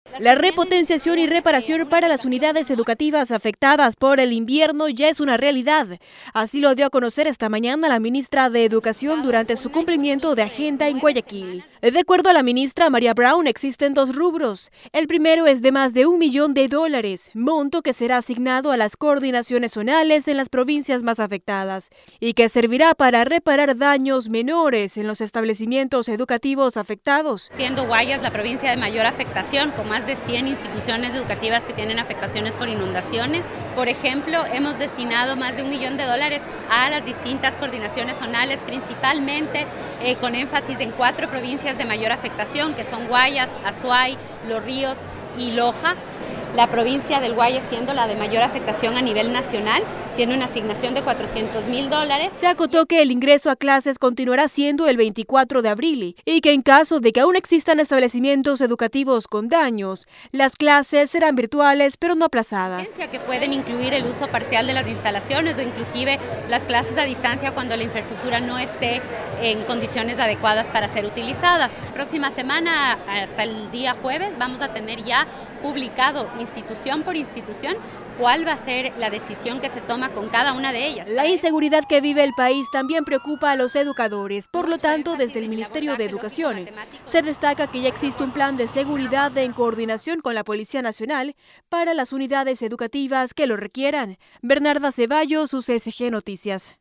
La repotenciación y reparación para las unidades educativas afectadas por el invierno ya es una realidad. Así lo dio a conocer esta mañana la ministra de Educación durante su cumplimiento de agenda en Guayaquil. De acuerdo a la ministra María Brown, existen dos rubros. El primero es de más de $1 millón, monto que será asignado a las coordinaciones zonales en las provincias más afectadas y que servirá para reparar daños menores en los establecimientos educativos afectados. Siendo Guayas la provincia de mayor afectación, con más de 100 instituciones educativas que tienen afectaciones por inundaciones. Por ejemplo, hemos destinado más de $1 millón a las distintas coordinaciones zonales, principalmente con énfasis en 4 provincias de mayor afectación, que son Guayas, Azuay, Los Ríos y Loja. La provincia del Guayas, siendo la de mayor afectación a nivel nacional, tiene una asignación de $400.000. Se acotó que el ingreso a clases continuará siendo el 24 de abril y que en caso de que aún existan establecimientos educativos con daños, las clases serán virtuales pero no aplazadas. Que pueden incluir el uso parcial de las instalaciones o inclusive las clases a distancia cuando la infraestructura no esté en condiciones adecuadas para ser utilizada. Próxima semana, hasta el día jueves, vamos a tener ya publicado institución por institución cuál va a ser la decisión que se toma con cada una de ellas. La inseguridad que vive el país también preocupa a los educadores. Por lo tanto, desde el Ministerio de Educación se destaca que ya existe un plan de seguridad en coordinación con la Policía Nacional para las unidades educativas que lo requieran. Bernarda Ceballos, UCSG Noticias.